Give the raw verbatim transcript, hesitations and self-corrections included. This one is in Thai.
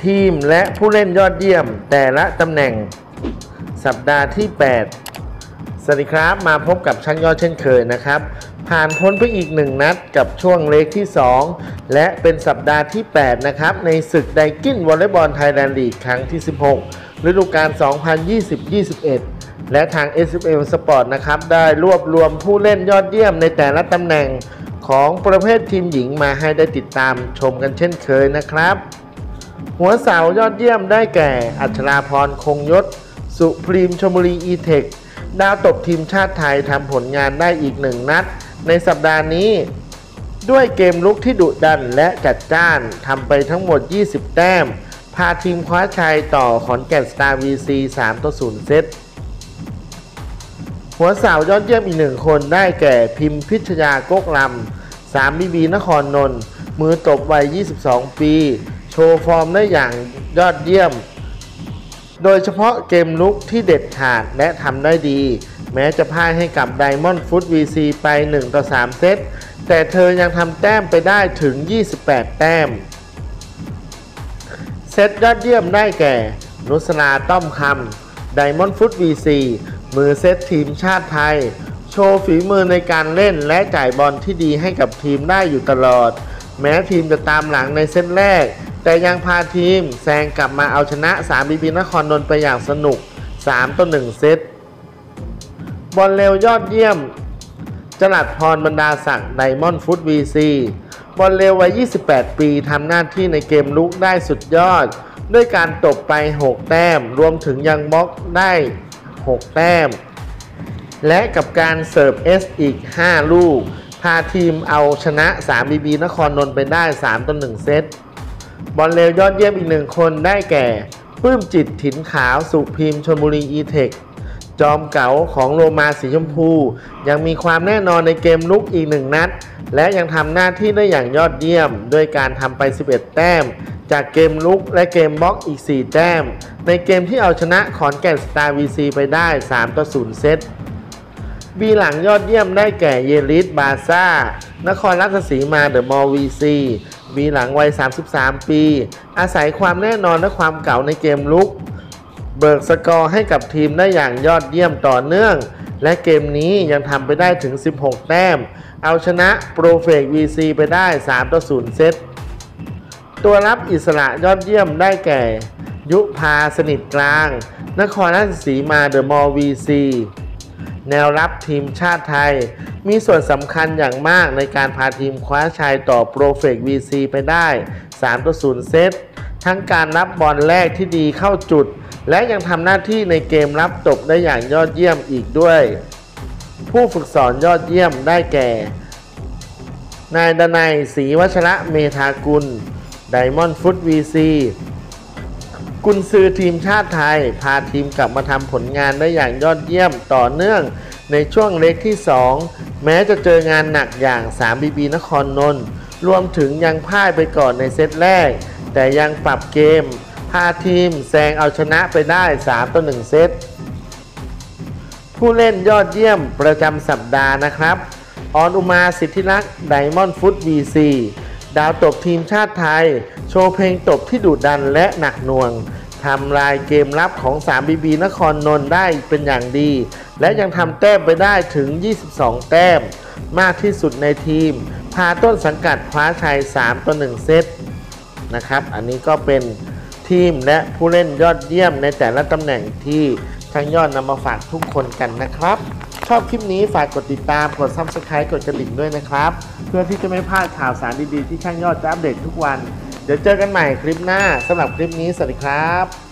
ทีมและผู้เล่นยอดเยี่ยมแต่ละตำแหน่งสัปดาห์ที่แปดสวัสดีครับมาพบกับช่างยอดเช่นเคยนะครับผ่านพ้นไปอีกหนึ่งนัดกับช่วงเลกที่สองและเป็นสัปดาห์ที่แปดนะครับในศึกไดกินวอลเลย์บอลไทยแลนด์ลีกครั้งที่สิบหกฤดูกาล สองพันยี่สิบ ยี่สิบเอ็ด และทาง เอส เอฟ แอล Sport นะครับได้รวบรวมผู้เล่นยอดเยี่ยมในแต่ละตำแหน่งของประเภททีมหญิงมาให้ได้ติดตามชมกันเช่นเคยนะครับหัวเสายอดเยี่ยมได้แก่อัชราพรคงยศสุพรีมชลบุรีอีเทคดาวตบทีมชาติไทยทำผลงานได้อีกหนึ่งนัดในสัปดาห์นี้ด้วยเกมลุกที่ดุดันและจัดจ้านทำไปทั้งหมดยี่สิบแต้มพาทีมคว้าชัยต่อขอนแก่นสตาร์ วี ซี สามต่อศูนย์ เซตหัวสาวยอดเยี่ยมอีกหนึ่งคนได้แก่พิมพิชยาโกกลำ สาม บี บี นครนนท์มือตบวัยยี่สิบสองปีโชว์ฟอร์มได้อย่างยอดเยี่ยมโดยเฉพาะเกมลุกที่เด็ดขาดและทำได้ดีแม้จะพ่ายให้กับ Diamond Foot วี ซี ไปหนึ่งต่อสาม เซตแต่เธอยังทำแต้มไปได้ถึงยี่สิบแปดแต้มเซตยอดเยี่ยมได้แก่นุสราต้อมคำ Diamond Foot วี ซี มือเซตทีมชาติไทยโชว์ฝีมือในการเล่นและจ่ายบอลที่ดีให้กับทีมได้อยู่ตลอดแม้ทีมจะตามหลังในเซตแรกแต่ยังพาทีมแซงกลับมาเอาชนะ สาม บี บี นครนนท์ไปอย่างสนุกสามต่อหนึ่ง เซตบอลเร็วยอดเยี่ยมจรัสพรบรรดาศักดิ์ Diamond Foot วี ซี บอลเร็ววัยยี่สิบแปดปีทำหน้าที่ในเกมลุกได้สุดยอดด้วยการตบไปหกแต้มรวมถึงยังบล็อกได้หกแต้มและกับการเสิร์ฟเอสอีกห้าลูกพาทีมเอาชนะ สาม บี บี นครนนท์ไปได้สามต่อหนึ่ง เซตบอลเร็วยอดเยี่ยมอีกหนึ่งคนได้แก่ปลื้มจิตถิ่นขาวสุพิมชลบุรีอีเทคจอมเก๋าของโลมาสีชมพูยังมีความแน่นอนในเกมลุกอีกหนึ่งนัดและยังทำหน้าที่ได้อย่างยอดเยี่ยมด้วยการทำไปสิบเอ็ดแต้มจากเกมลุกและเกมบล็อกอีกสี่แต้มในเกมที่เอาชนะขอนแก่นสตาร์ วี ซี ไปได้สามต่อศูนย์ เซตบีหลังยอดเยี่ยมได้แก่เยลิสบาซ่านครราชสีมาเดอะมอลล์ วี ซีบีหลังวัยสามสิบสามปีอาศัยความแน่นอนและความเก่าในเกมลุกเบิกสกอร์ให้กับทีมได้อย่างยอดเยี่ยมต่อเนื่องและเกมนี้ยังทำไปได้ถึงสิบหกแต้มเอาชนะโปรเฟก วี ซี ไปได้สามต่อศูนย์ เซตตัวรับอิสระยอดเยี่ยมได้แก่ยุพาสนิทกลางนครราชสีมาเดอะมอลล์ วี ซีแนวรับทีมชาติไทยมีส่วนสำคัญอย่างมากในการพาทีมคว้าชัยต่อโปรเฟก วี ซี ไปได้สามต่อศูนย์ เซตทั้งการรับบอลแรกที่ดีเข้าจุดและยังทำหน้าที่ในเกมรับตบได้อย่างยอดเยี่ยมอีกด้วยผู้ฝึกสอนยอดเยี่ยมได้แก่นายดนัยศรีวัชระเมธากุล Diamond Foot วี ซี กุนซือทีมชาติไทยพาทีมกลับมาทำผลงานได้อย่างยอดเยี่ยมต่อเนื่องในช่วงเลกที่สองแม้จะเจองานหนักอย่าง สาม บี บี นครนนท์รวมถึงยังพ่ายไปก่อนในเซตแรกแต่ยังปรับเกมพาทีมแซงเอาชนะไปได้สามต่อหนึ่ง เซตผู้เล่นยอดเยี่ยมประจำสัปดาห์นะครับออนอุมาสิทธิลักษณ์ Diamond Foot วี ซี ดาวตบทีมชาติไทยโชว์เพลงตบที่ดุดันและหนักหน่วงทำลายเกมรับของ สาม บี บี นครนนท์ได้เป็นอย่างดีและยังทำแต้มไปได้ถึงยี่สิบสองแต้มมากที่สุดในทีมพาต้นสังกัดคว้าชัยสามต่อหนึ่ง เซตนะครับอันนี้ก็เป็นทีมและผู้เล่นยอดเยี่ยมในแต่ละตำแหน่งที่ช่างยอดนำมาฝากทุกคนกันนะครับชอบคลิปนี้ฝากกดติดตามกด ซับสไครบ์ กดกระดิ่งด้วยนะครับเพื่อที่จะไม่พลาดข่าวสารดีๆที่ช่างยอดจะอัปเดตทุกวันเดี๋ยวเจอกันใหม่คลิปหน้าสำหรับคลิปนี้สวัสดีครับ